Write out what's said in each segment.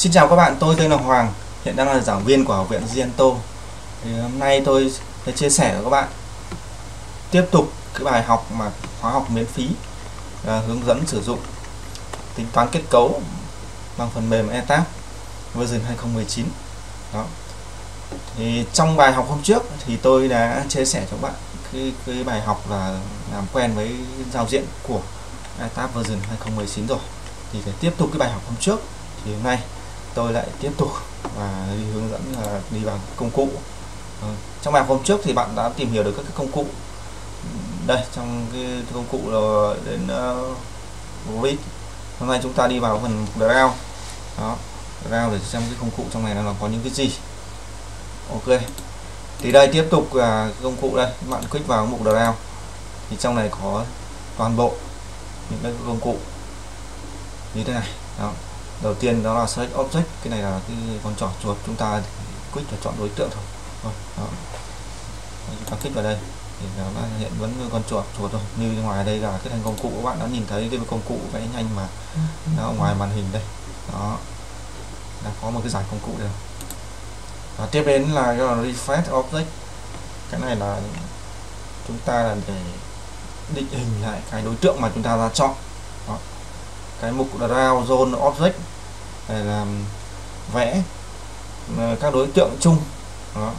Xin chào các bạn, tôi tên là Hoàng, hiện đang là giảng viên của Học viện Giento. Hôm nay tôi sẽ chia sẻ với các bạn tiếp tục cái bài học mà khóa học miễn phí hướng dẫn sử dụng tính toán kết cấu bằng phần mềm ETABS version 2019. Đó. Thì trong bài học hôm trước thì tôi đã chia sẻ cho các bạn cái bài học là làm quen với giao diện của ETABS version 2019 rồi. Thì để tiếp tục cái bài học hôm trước thì hôm nay tôi lại tiếp tục và đi hướng dẫn đi vào công cụ. Trong bài hôm trước thì bạn đã tìm hiểu được các cái công cụ đây, trong cái công cụ là đến grid. Hôm nay chúng ta đi vào phần draw. Đó, draw để xem cái công cụ trong này là có những cái gì. Ok, thì đây tiếp tục công cụ đây, bạn click vào mục draw thì trong này có toàn bộ những cái công cụ như thế này. Đó, đầu tiên đó là select object, cái này là cái con trỏ chuột, chúng ta click và chọn đối tượng thôi. Đó. Chúng ta click vào đây thì nó hiện vẫn con chuột thôi, như ngoài đây là cái thành công cụ. Các bạn đã nhìn thấy cái công cụ vẽ nhanh mà nó ở ngoài màn hình đây. Đó, đã có một cái giải công cụ đây. Và tiếp đến là cái refresh object, cái này là chúng ta là để định hình lại cái đối tượng mà chúng ta ra chọn. Đó. Cái mục draw zone object này là vẽ các đối tượng chung. Đó,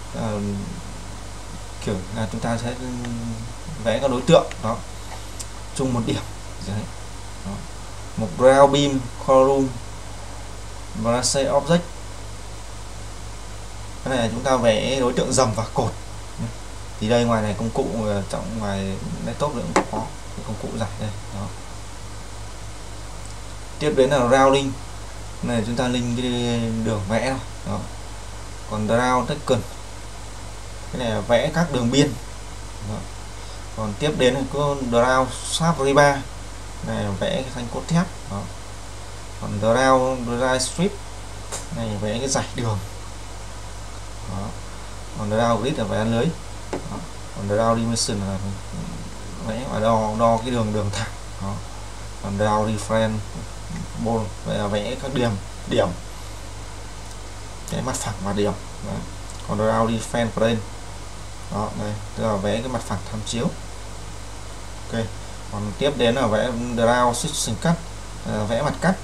kiểu là chúng ta sẽ vẽ các đối tượng đó chung một điểm. Đó. Mục draw beam column brace object, cái này là chúng ta vẽ đối tượng dầm và cột. Thì đây ngoài này công cụ trong ngoài laptop cũng có cái công cụ giải đây. Đó. Tiếp đến là routing, này chúng ta link cái đường vẽ thôi. Đó. Còn draw taken, cái này là vẽ các đường biên. Đó. Còn tiếp đến là có draw sharp rebar, này là vẽ cái thanh cốt thép. Đó. Còn draw strip, này là vẽ cái rải đường. Đó. Còn draw grid là vẽ lưới. Đó. Còn draw dimension là vẽ và đo cái đường thẳng. Đó. Còn draw reference ball là vẽ các điểm cái mặt phẳng và điểm. Đó. Còn draw reference plane, đó đây tức là vẽ cái mặt phẳng tham chiếu. Ok, còn tiếp đến là vẽ draw section cut, vẽ mặt cắt.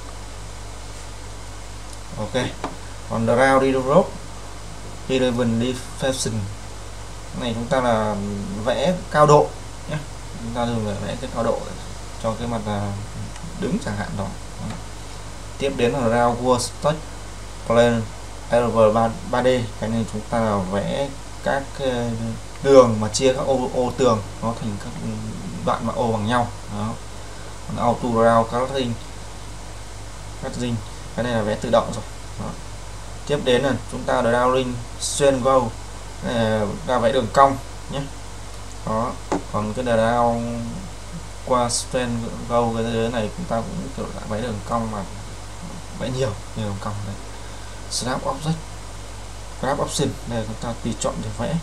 Ok, còn draw redraw eleven deflection, này chúng ta là vẽ cao độ nhé, chúng ta dùng để vẽ cái cao độ cho cái mặt đứng chẳng hạn đó. Tiếp đến là draw wall touch plane LV 3D, cái này chúng ta là vẽ các đường mà chia các ô tường nó thành các đoạn mà ô bằng nhau. Đó. Còn auto draw cutting, cái này là vẽ tự động rồi. Đó. Tiếp đến là chúng ta drawing straight go, ra vẽ đường cong nhé. Đó. Còn cái draw qua straight go, cái này chúng ta cũng kiểu lại vẽ đường cong mà vẽ nhiều đường cong đây. Snap object, grab option, đây chúng ta tùy chọn để vẽ.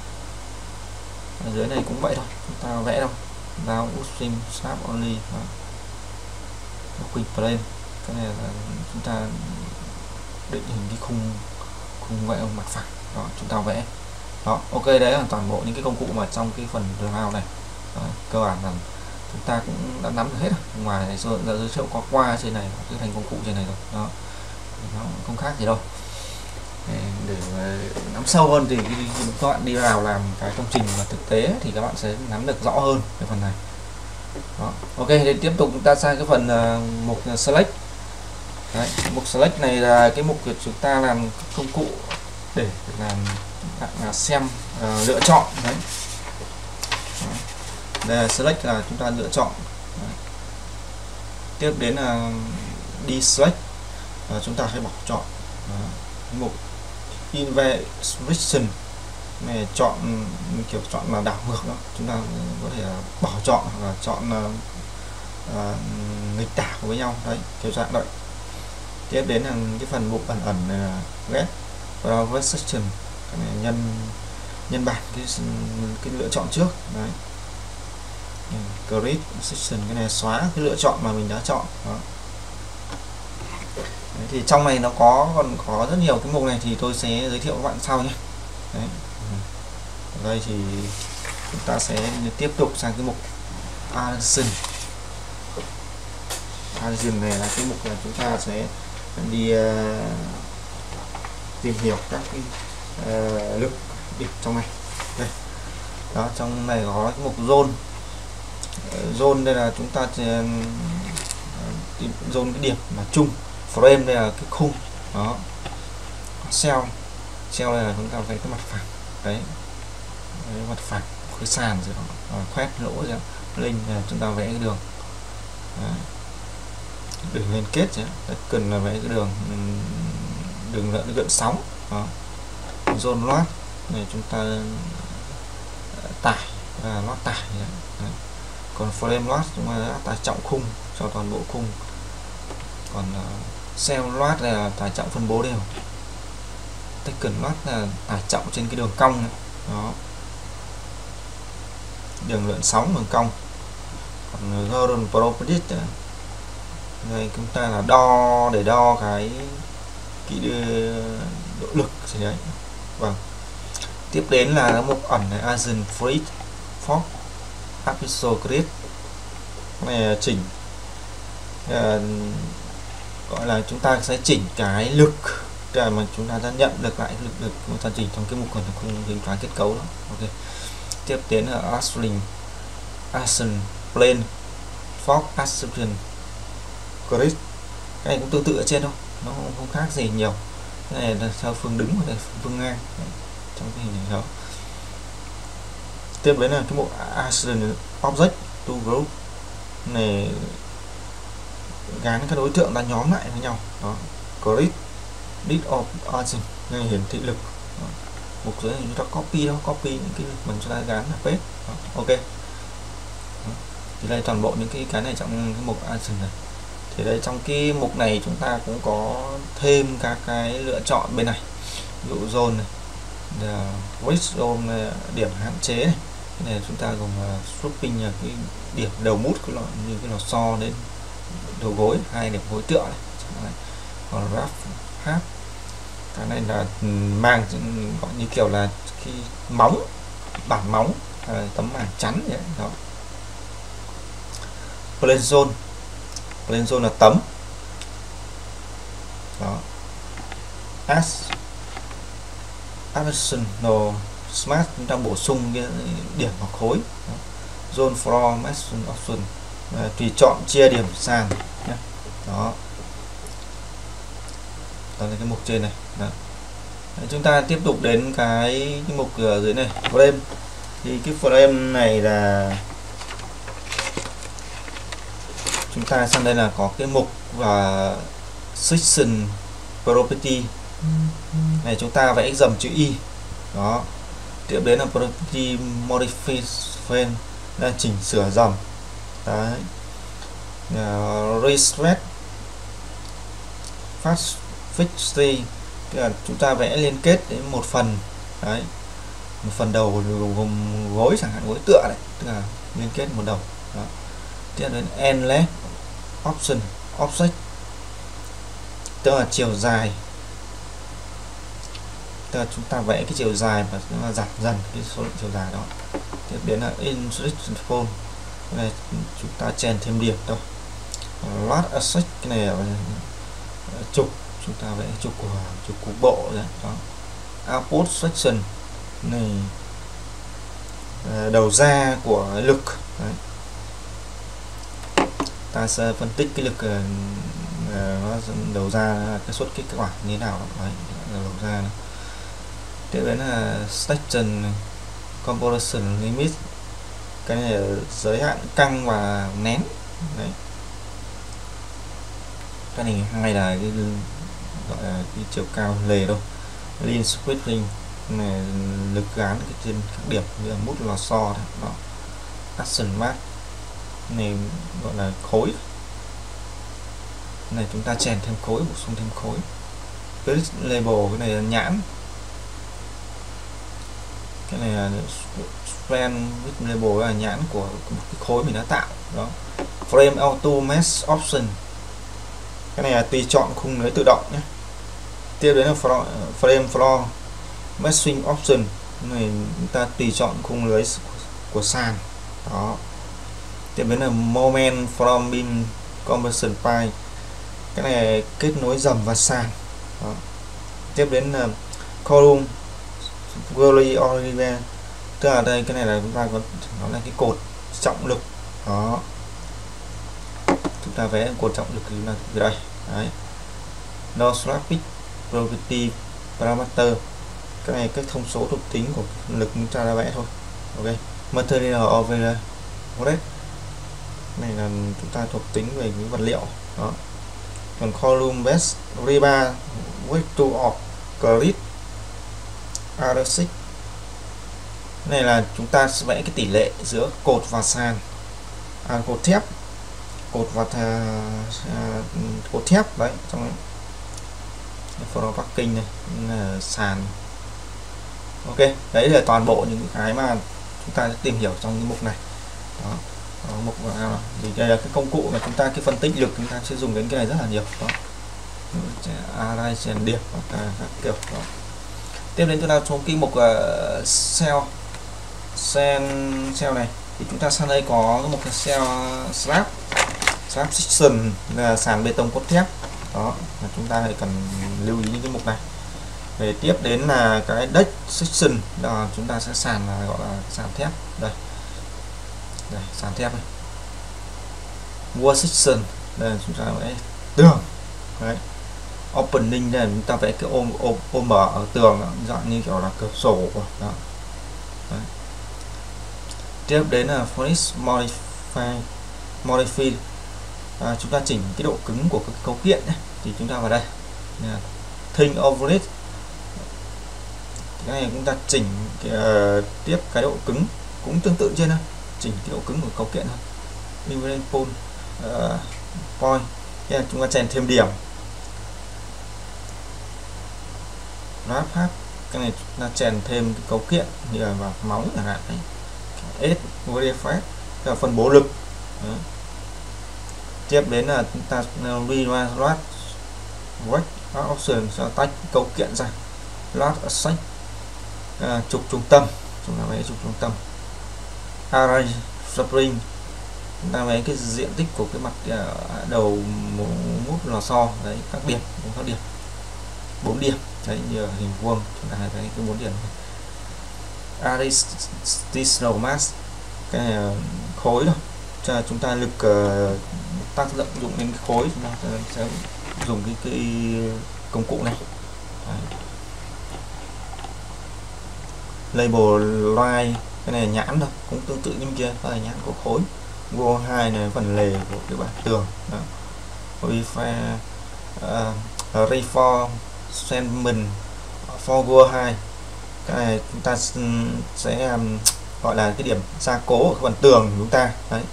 Ở dưới này cũng vậy thôi, chúng ta vẽ đâu down using snap only. Quick plane, cái này là chúng ta định hình cái khung vẽ mặt phẳng. Đó, chúng ta vẽ. Đó, ok, đấy là toàn bộ những cái công cụ mà trong cái phần draw này. Đó, cơ bản là chúng ta cũng đã nắm được hết rồi. Ngoài này giới thiệu có qua trên này cái thành công cụ trên này rồi. Đó, nó không khác gì đâu. Để nắm sâu hơn thì các bạn đi vào làm cái công trình mà thực tế thì các bạn sẽ nắm được rõ hơn cái phần này. Đó. Ok, thì tiếp tục chúng ta sang cái phần mục select. Đấy, mục select này là cái mục của chúng ta làm công cụ để làm xem lựa chọn. Đấy. Đây là select là chúng ta lựa chọn. Đấy. Tiếp đến là đi select, chúng ta phải bỏ chọn. Mục inversion này chọn kiểu chọn là đảo ngược đó, chúng ta có thể bỏ chọn hoặc là chọn nghịch đảo với nhau đấy, kiểu dạng vậy. Tiếp đến là cái phần mục ẩn này là get và section, cái này nhân bản cái lựa chọn trước đấy. Create section, cái này xóa cái lựa chọn mà mình đã chọn. Đó. Đấy, thì trong này nó còn có rất nhiều cái mục này thì tôi sẽ giới thiệu các bạn sau nhé. Đấy. Ở đây thì chúng ta sẽ tiếp tục sang cái mục Adsense. Adsense này là cái mục là chúng ta sẽ đi tìm hiểu các cái lực điểm trong này. Đây. Đó, trong này có cái mục zone. Zone đây là chúng ta tìm zone cái điểm mà chung. Frame đây là cái khung. Đó. Cell đây là chúng ta vẽ cái mặt phẳng. Đấy. Mặt phẳng cái sàn rồi đó, khoét lỗ rồi lên là chúng ta vẽ cái đường. Đấy. Đường liên kết chứ, cần là vẽ cái đường gợn sóng. Đó. Zone load này chúng ta tải và load tải. Đấy. Còn frame load chúng ta đã tải trọng khung cho toàn bộ khung. Còn cell load là tải trọng phân bố đều. Taken load là tải trọng trên cái đường cong này. Đó. Đường lượn sóng đường cong. Còn Gordon properties này chúng ta là để đo cái độ lực gì đấy. Vâng. Tiếp đến là mục ẩn này Adsense Free Fork Episode Grid. Này là chỉnh gọi là chúng ta sẽ chỉnh cái lực mà chúng ta đã nhận được lại lực chúng ta chỉnh trong cái mục còn không tính toán kết cấu đó. Ok. Tiếp đến là Adsense Plane Fork Adsense Grid. Cái này cũng tương tự ở trên thôi, nó không khác gì nhiều. Cái này là theo phương đứng và phương ngang. Đấy. Trong cái hình này đó. Tiếp đến là cái bộ Adsense Object to Group này gắn các đối tượng đã nhóm lại với nhau. Đó. Grid List of Adsense này hiển thị lực. Đó. Mục dưới này chúng ta copy những cái mình chúng ta gắn là paste. Ok. Đó. Thì đây toàn bộ những cái này trong cái mục Adsense này. Thì đây trong cái mục này chúng ta cũng có thêm các cái lựa chọn bên này. Ví dụ zone này, width zone này, điểm hạn chế này. Cái này chúng ta gồm swapping là cái điểm đầu mút cái lọ như cái lò xo đến đầu gối, hai điểm gối tựa này. Còn wrap half cái này là mang gọi như kiểu là cái móng, bản móng, tấm màng chắn vậy đó. Plane zone là tấm đó. Additional smart chúng ta bổ sung cái điểm hoặc khối đó. Zone floor matching option tùy chọn chia điểm sàn nhé. Đó. Đó là cái mục trên này. Đó. Đấy, chúng ta tiếp tục đến cái mục ở dưới này, frame. Thì cái frame này là chúng ta sang đây là có cái mục và section property này, chúng ta vẽ dầm chữ Y. Đó. Tiếp đến là property modification là chỉnh sửa dầm. Đấy. Reset fast fixity là chúng ta vẽ liên kết đến một phần. Đấy. Một phần đầu gồm gối chẳng hạn, gối tựa đấy, tức là liên kết một đầu. Đó. Tiếp đến endless option offset tức là chiều dài, tức là chúng ta vẽ cái chiều dài và chúng ta giảm dần cái số lượng chiều dài đó. Tiếp đến là instruction phone, cái này chúng ta chèn thêm điểm thôi. Last asset cái này là trục, chúng ta vẽ trục của bộ đấy. Đó. Output section này đầu ra của lực. Đấy. Ta sẽ phân tích cái lực nó đầu ra cái suất kích quả như thế nào đó. Đấy, đầu ra này. Tiếp đến là section composition limit, cái này là giới hạn căng và nén. Đấy. Cái này hay là cái gọi là cái chiều cao lề đâu. Lean splitting này lực gán cái trên các điểm như là mút lò xo đó. Đó. Action mark này gọi là khối, này chúng ta chèn thêm khối, bổ sung thêm khối. Cái label cái này là nhãn, cái này là span with label là nhãn của một cái khối mình đã tạo đó. Frame auto mesh option Cái này là tùy chọn khung lưới tự động nhé. Tiếp đến là frame floor meshing option, này chúng ta tùy chọn khung lưới của sàn đó. Tiếp đến là moment from beam conversion pipe, cái này kết nối dầm và sàn đó. Tiếp đến là column Gurley Oliver, tức là đây cái này là chúng ta có, nó là cái cột trọng lực đó, chúng ta vẽ cột trọng lực là đây đấy. No Slapic Property Parameter, cái này các thông số thuộc tính của lực chúng ta đã vẽ thôi. Ok, Material Overlay, này là chúng ta thuộc tính về những vật liệu đó. Còn column base rebar with two of grid R6, này là chúng ta sẽ vẽ cái tỷ lệ giữa cột và sàn, cột thép, cột và cột thép đấy, trong floor parking này là sàn. Ok, đấy là toàn bộ những cái mà chúng ta sẽ tìm hiểu trong cái mục này đó. Mục thì đây là cái công cụ mà chúng ta cái phân tích lực chúng ta sẽ dùng đến cái này rất là nhiều đó, array chèn điểm và các kiểu đó. Tiếp đến chúng ta xuống cái mục cell này thì chúng ta sang đây có một cái cell slab section là sàn bê tông cốt thép đó, là chúng ta phải cần lưu ý những cái mục này. Về tiếp đến là cái deck section đó, chúng ta sẽ sàn là gọi là sàn thép đây, sàn thép này. Wall section đây là chúng ta vẽ tường đấy. Opening đây là chúng ta vẽ cái ô mở ở tường đó, dạng như kiểu là cửa sổ đó. Đấy. Tiếp đến là furnish modify, chúng ta chỉnh cái độ cứng của các cấu kiện ấy. Thì chúng ta vào đây think over it, cái này chúng ta chỉnh tiếp cái độ cứng cũng tương tự trên thôi, chỉnh cái độ cứng của cấu kiện thôi. Living point, cái này chúng ta chèn thêm điểm. Wrap pháp, cái này chúng ta chèn thêm cái cấu kiện như là vào móng chẳng hạn đấy. S verify là phân bố lực. Đấy. Tiếp đến là chúng ta rewrite option sẽ tách cấu kiện ra. Load asset, trục trung tâm, chúng ta vẽ trục trung tâm. Array spring, chúng ta vẽ cái diện tích của cái mặt đầu mút lò xo đấy, các điểm, các điểm, 4 điểm đấy, như hình vuông chúng ta thấy cái 4 điểm. Additional mass, cái này khối thôi, cho chúng ta lực tác dụng đến cái khối, chúng ta sẽ dùng cái công cụ này. Đấy. Label line, cái này là nhãn thôi, cũng tương tự như kia, đó là nhãn của khối. Go2 này phần lề của cái bảng tường. Reinforcement for Go2, cái này chúng ta sẽ gọi là cái điểm gia cố ở phần tường của chúng ta. Đấy.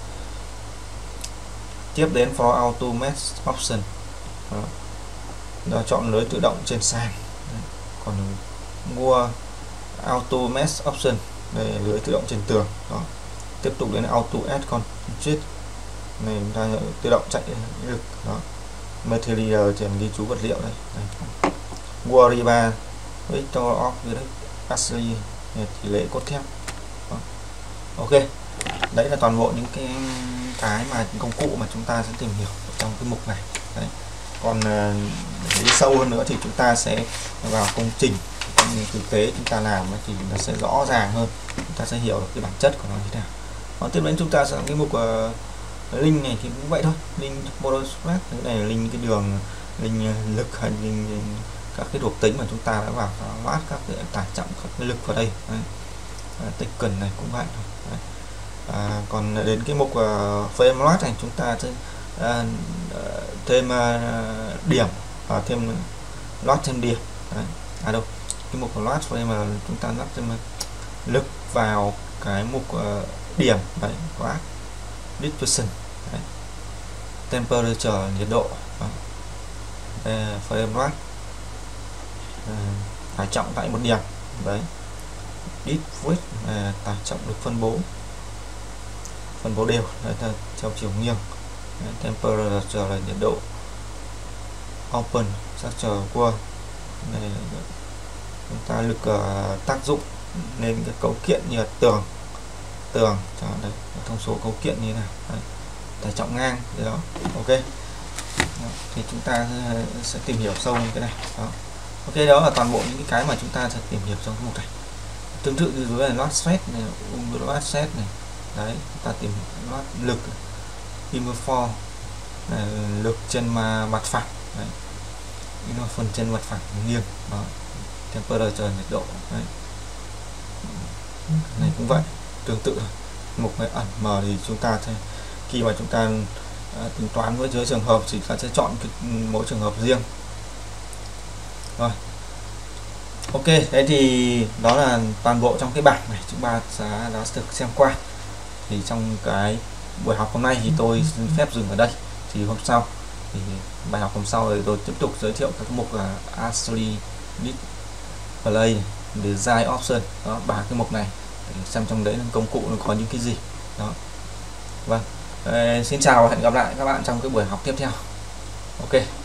Tiếp đến for auto mesh option, đó, chọn lưới tự động trên sàn. Đấy. Còn mua auto mesh option, đây là lưới tự động trên tường đó. Tiếp tục đến auto add constraint, này chúng ta tự động chạy lực đó. Material chèn ghi chú vật liệu đây, Wariba Victor of Ashley, tỷ lệ cốt thép đó. Ok, đấy là toàn bộ những cái mà công cụ mà chúng ta sẽ tìm hiểu trong cái mục này. Đấy. Còn để đi sâu hơn nữa thì chúng ta sẽ vào công trình thực tế chúng ta làm thì nó sẽ rõ ràng hơn, chúng ta sẽ hiểu được cái bản chất của nó như thế nào. Còn tiếp đến chúng ta sẽ cái mục link này thì cũng vậy thôi, link model spread, cái này là link cái đường, link lực hay link các cái thuộc tính mà chúng ta đã vào loát các cái tải trọng các cái lực vào đây. Tích cần này cũng vậy thôi. Đấy. Còn đến cái mục frame load này chúng ta sẽ thêm điểm và thêm load thêm điểm. Đấy. Đâu cái mục load frame mà chúng ta lắp thêm lực vào cái mục điểm đấy, load dispersion, temperature nhiệt độ, frame load tải trọng tại một điểm đấy, ít weight tải trọng được phân bố đều đấy, theo chiều nghiêng. Temperature là nhiệt độ, open structure word này, chúng ta lực tác dụng lên cái cấu kiện như là tường cho đây thông số cấu kiện như nào đấy, tải trọng ngang đấy đó. Ok đó, thì chúng ta sẽ tìm hiểu sâu những cái này đó. Ok, đó là toàn bộ những cái mà chúng ta sẽ tìm hiểu trong cái mục này. Tương tự như dưới là load stress này, load stress này đấy, chúng ta tìm load lực uniform này, lực trên mặt phẳng đấy, phần trên mặt phẳng nghiêng đó, temperature nhiệt độ đấy. Này cũng vậy, tương tự mục này ẩn mờ thì chúng ta sẽ khi mà chúng ta tính toán với dưới trường hợp thì ta sẽ chọn mỗi trường hợp riêng rồi. Ok, thế thì đó là toàn bộ trong cái bảng này chúng ta đã được xem qua. Thì trong cái buổi học hôm nay thì tôi xin phép dừng ở đây. Thì hôm sau thì bài học hôm sau thì tôi tiếp tục giới thiệu các mục là Ashley Display, Design Option đó, 3 cái mục này để xem trong đấy công cụ nó có những cái gì đó. Vâng, xin chào và hẹn gặp lại các bạn trong cái buổi học tiếp theo. Ok.